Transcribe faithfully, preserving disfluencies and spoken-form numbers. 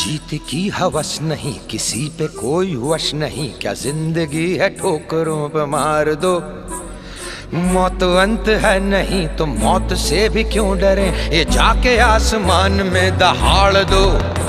जीत की हवस नहीं, किसी पे कोई वश नहीं, क्या जिंदगी है ठोकरों पे मार दो। मौत अंत है नहीं तो मौत से भी क्यों डरे, ये जाके आसमान में दहाड़ दो।